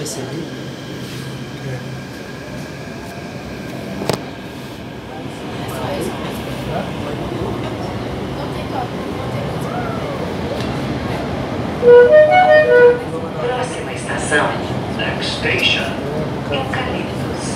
percebi? Próxima estação, Next Station, Eucaliptus.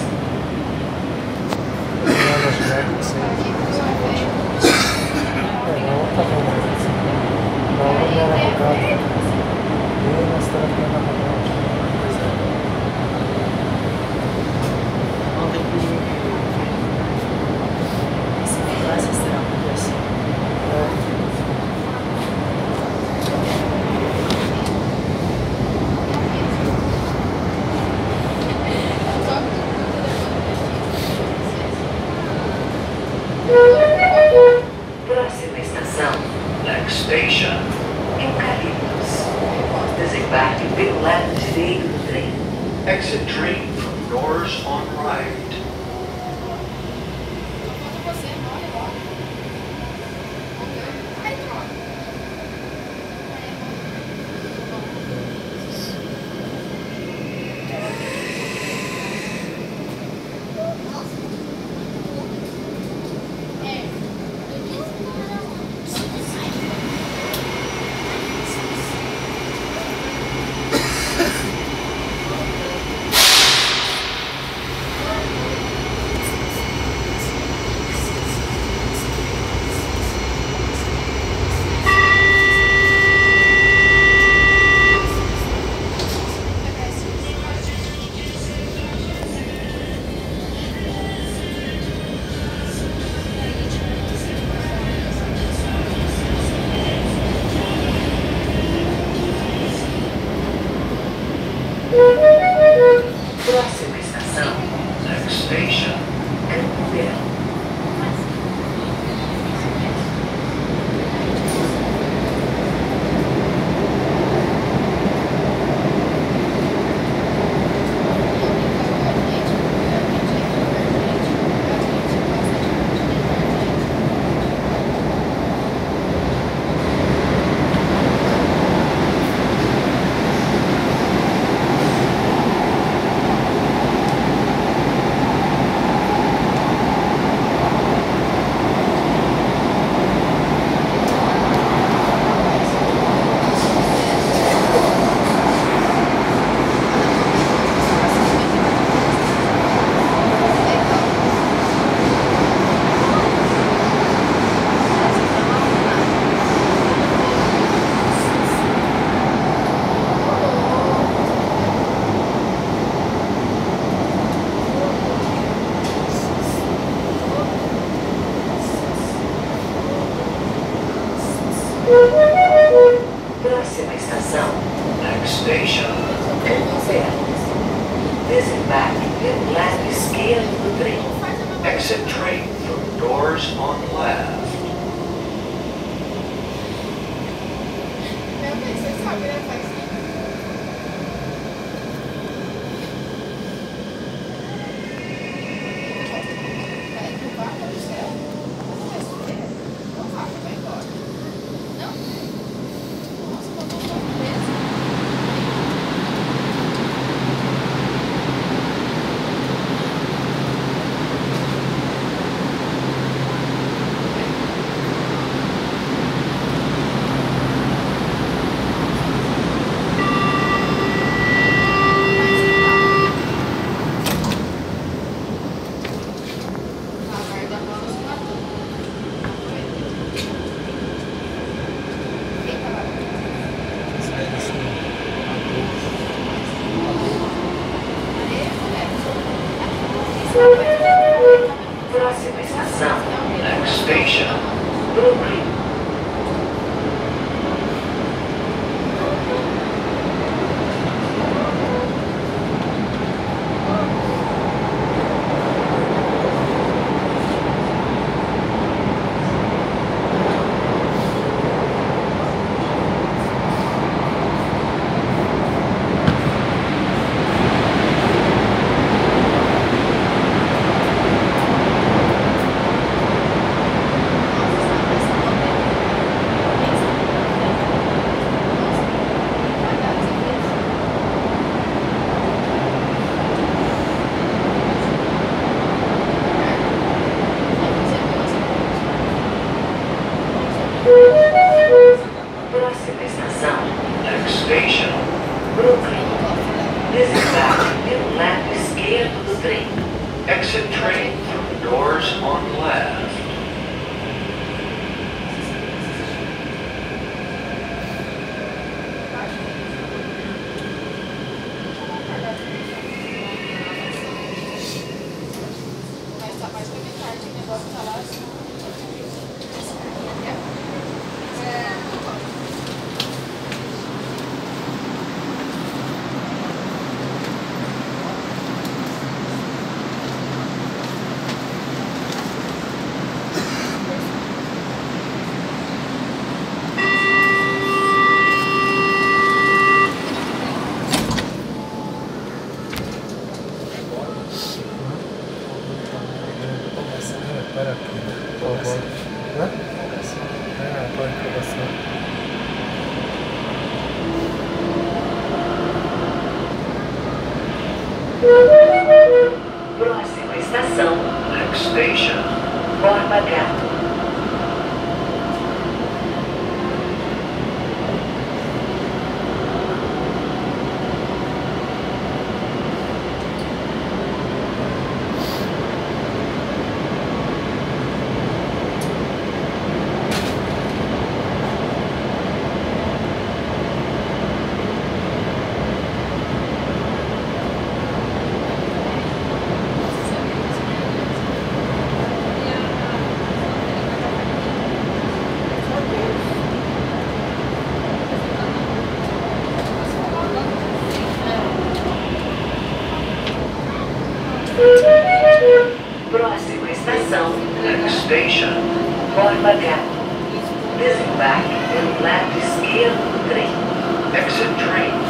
Próxima estação, Next Station, Eucaliptus. Desembarque pelo lado direito do trem. Exit train from doors on right. Próxima estação, Next Station, Campo Belo. Próxima estação, Next Station, Campo Belo. Desembarque pelo lado esquerdo do trem. Exit train from doors on left. Você sabe, né? Faz isso. station, Brooklyn. Desembarque pelo lado esquerdo do trem. Exit train from doors on left. Próxima estação, Next station, Borba Gato. Próxima estação, next station, Borba Gato. Desembarque pelo lado esquerdo do trem. exit train